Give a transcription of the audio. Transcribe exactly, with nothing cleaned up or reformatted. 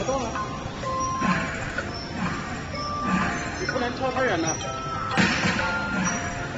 动了，你不能跳太远了。